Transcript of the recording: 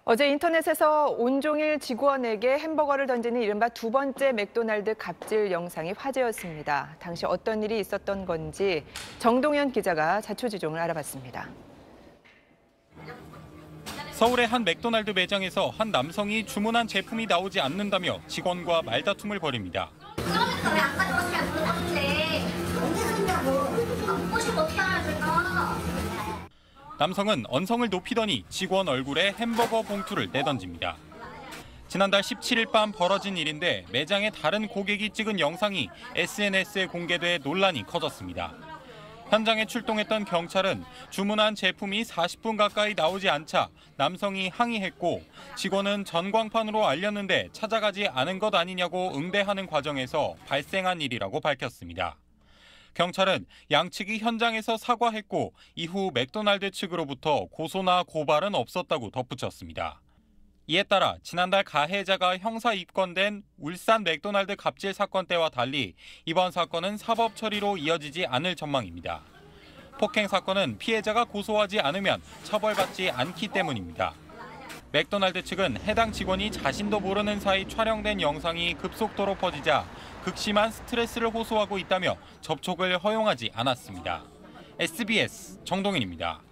어제 인터넷에서 온종일 직원에게 햄버거를 던지는 이른바 두 번째 맥도날드 갑질 영상이 화제였습니다. 당시 어떤 일이 있었던 건지 정동현 기자가 자초지종을 알아봤습니다. 서울의 한 맥도날드 매장에서 한 남성이 주문한 제품이 나오지 않는다며 직원과 말다툼을 벌입니다. 그러니까 왜 안 가져왔냐 물어봤는데 언제 샀냐고 먹고 싶어 어떻게 알아줄까? 남성은 언성을 높이더니 직원 얼굴에 햄버거 봉투를 내던집니다. 지난달 17일 밤 벌어진 일인데 매장의 다른 고객이 찍은 영상이 SNS에 공개돼 논란이 커졌습니다. 현장에 출동했던 경찰은 주문한 제품이 40분 가까이 나오지 않자 남성이 항의했고 직원은 전광판으로 알렸는데 찾아가지 않은 것 아니냐고 응대하는 과정에서 발생한 일이라고 밝혔습니다. 경찰은 양측이 현장에서 사과했고 이후 맥도날드 측으로부터 고소나 고발은 없었다고 덧붙였습니다. 이에 따라 지난달 가해자가 형사 입건된 울산 맥도날드 갑질 사건 때와 달리 이번 사건은 사법 처리로 이어지지 않을 전망입니다. 폭행 사건은 피해자가 고소하지 않으면 처벌받지 않기 때문입니다. 맥도날드 측은 해당 직원이 자신도 모르는 사이 촬영된 영상이 급속도로 퍼지자 극심한 스트레스를 호소하고 있다며 접촉을 허용하지 않았습니다. SBS 정동인입니다.